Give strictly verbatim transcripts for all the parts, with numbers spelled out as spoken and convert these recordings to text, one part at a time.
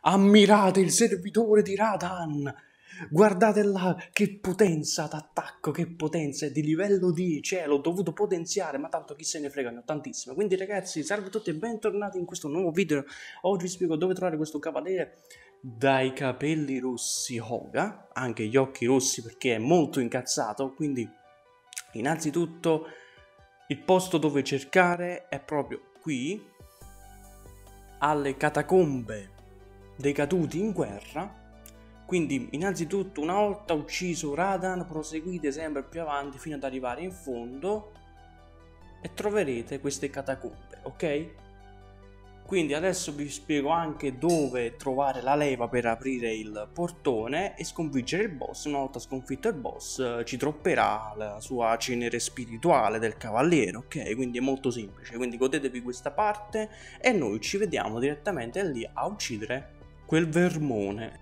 Ammirate il servitore di Radan! Guardate là, che potenza d'attacco, che potenza, è di livello dieci, eh, l'ho dovuto potenziare, ma tanto chi se ne frega, ne ho tantissime. Quindi ragazzi, salve a tutti e bentornati in questo nuovo video. Oggi vi spiego dove trovare questo cavaliere dai capelli rossi Hoga, anche gli occhi rossi perché è molto incazzato. Quindi innanzitutto il posto dove cercare è proprio qui, alle catacombe dei caduti in guerra. Quindi innanzitutto, una volta ucciso Radan, proseguite sempre più avanti fino ad arrivare in fondo e troverete queste catacombe, ok? Quindi adesso vi spiego anche dove trovare la leva per aprire il portone e sconfiggere il boss. Una volta sconfitto il boss ci dropperà la sua cenere spirituale del cavaliere, ok? Quindi è molto semplice, quindi godetevi questa parte e noi ci vediamo direttamente lì a uccidere quel vermone.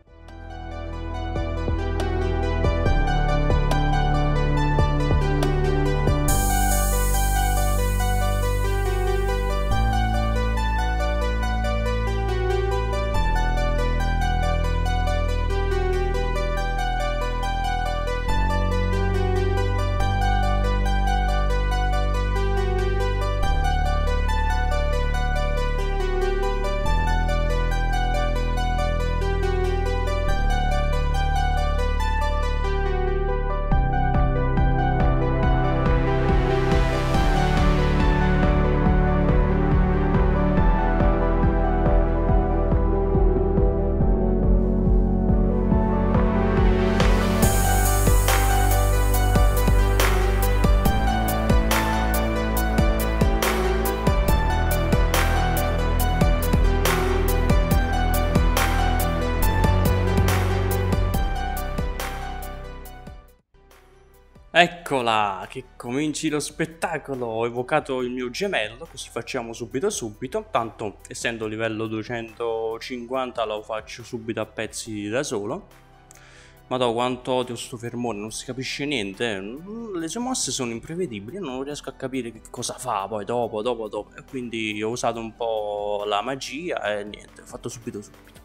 Eccola, che cominci lo spettacolo. Ho evocato il mio gemello, così facciamo subito subito. Tanto essendo livello duecentocinquanta lo faccio subito a pezzi da solo. Madò, quanto odio sto fermone, non si capisce niente. Le sue mosse sono imprevedibili, io non riesco a capire che cosa fa poi dopo, dopo, dopo. E quindi ho usato un po' la magia e niente, ho fatto subito subito.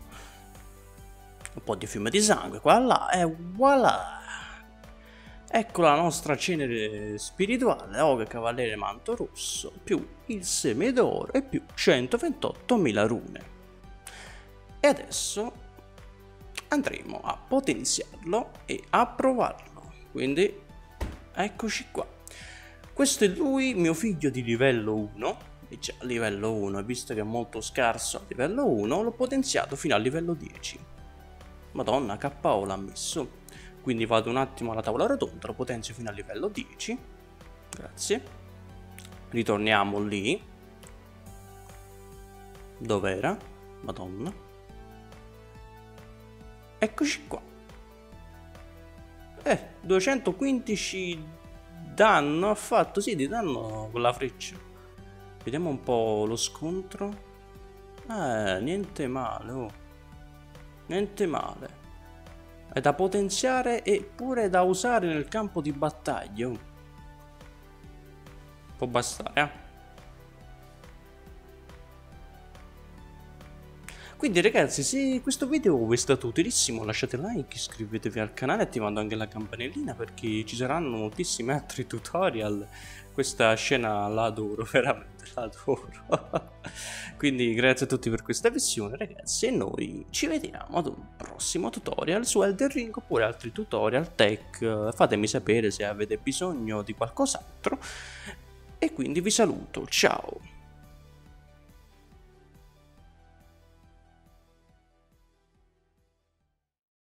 Un po' di fiume di sangue qua e là e voilà. Ecco la nostra cenere spirituale, Hoga Cavaliere Manto Rosso, più il seme d'oro e più centoventottomila rune. E adesso andremo a potenziarlo e a provarlo. Quindi eccoci qua. Questo è lui, mio figlio di livello uno. E già livello uno, visto che è molto scarso a livello uno, l'ho potenziato fino a livello dieci. Madonna, K O l'ha messo. Quindi vado un attimo alla tavola rotonda, lo potenzio fino a livello dieci. Grazie. Ritorniamo lì. Dov'era? Madonna. Eccoci qua. Eh, duecentoquindici danno ha fatto, sì, di danno con la freccia. Vediamo un po' lo scontro. Eh, niente male, oh. Niente male. È da potenziare e pure da usare nel campo di battaglia. Può bastare, eh? Quindi ragazzi, se questo video vi è stato utilissimo, lasciate like, iscrivetevi al canale e attivando anche la campanellina perché ci saranno moltissimi altri tutorial. Questa scena la adoro, veramente la adoro. Quindi grazie a tutti per questa visione ragazzi e noi ci vediamo ad un prossimo tutorial su Elden Ring oppure altri tutorial tech. Fatemi sapere se avete bisogno di qualcos'altro e quindi vi saluto, ciao!